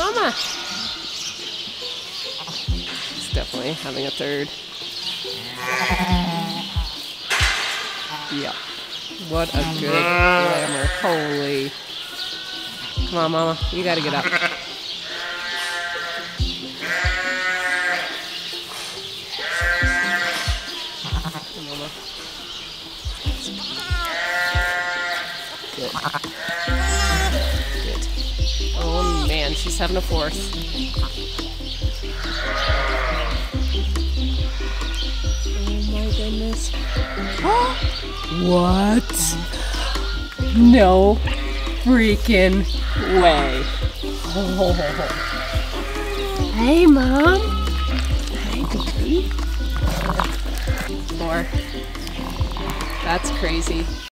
Mama! It's definitely having a third. Yeah. What a good grammar. Holy. Come on, Mama. You gotta get up. Come on, Mama. Good. Good. Oh, man. She's having a fourth. Goodness. What? No freaking way. Oh. Hey, Mom. Hey, baby. 4. That's crazy.